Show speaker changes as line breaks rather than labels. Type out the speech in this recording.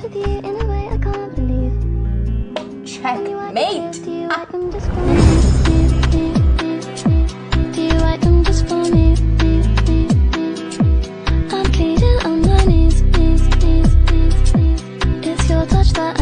obsessed with you in a way I can't believe.
Checkmate!
Do you like them just for me? Do you like them just for me? I'm pleading on my knees. It's your touch that